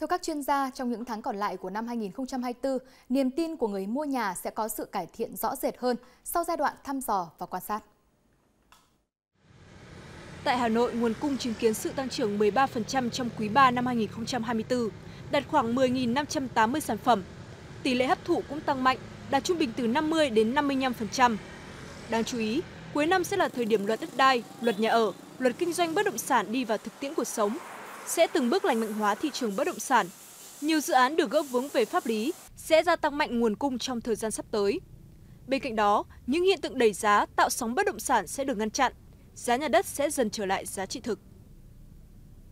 Theo các chuyên gia, trong những tháng còn lại của năm 2024, niềm tin của người mua nhà sẽ có sự cải thiện rõ rệt hơn sau giai đoạn thăm dò và quan sát. Tại Hà Nội, nguồn cung chứng kiến sự tăng trưởng 13% trong quý 3 năm 2024, đạt khoảng 10.580 sản phẩm. Tỷ lệ hấp thụ cũng tăng mạnh, đạt trung bình từ 50 đến 55%. Đáng chú ý, cuối năm sẽ là thời điểm luật đất đai, luật nhà ở, luật kinh doanh bất động sản đi vào thực tiễn cuộc sống, sẽ từng bước lành mạnh hóa thị trường bất động sản. Nhiều dự án được gỡ vướng về pháp lý sẽ gia tăng mạnh nguồn cung trong thời gian sắp tới. Bên cạnh đó, những hiện tượng đẩy giá tạo sóng bất động sản sẽ được ngăn chặn, giá nhà đất sẽ dần trở lại giá trị thực.